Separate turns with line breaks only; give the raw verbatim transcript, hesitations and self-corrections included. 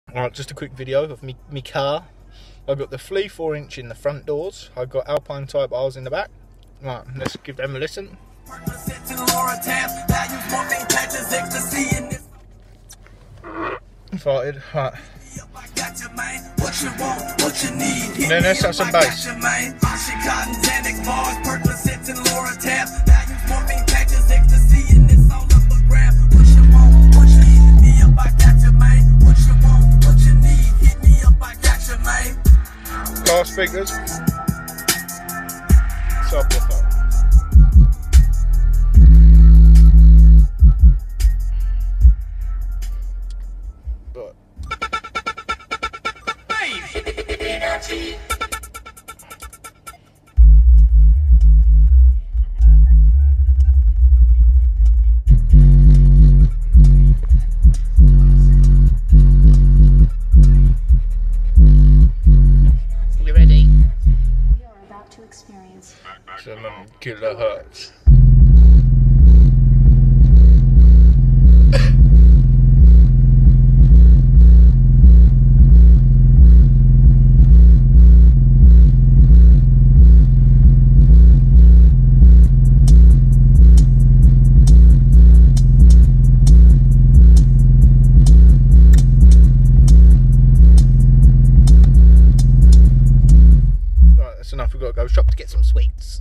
Alright, just a quick video of me, me car. I've got the Flea four inch in the front doors. I've got Alpine type R's in the back. Right, let's give them a listen. Farted, right. And then let's have some bass. Car speakers. Subwoofer. But we ready?
We are about to experience
some um, kilohertz. Right, that's enough. We've got to go shop to get some sweets.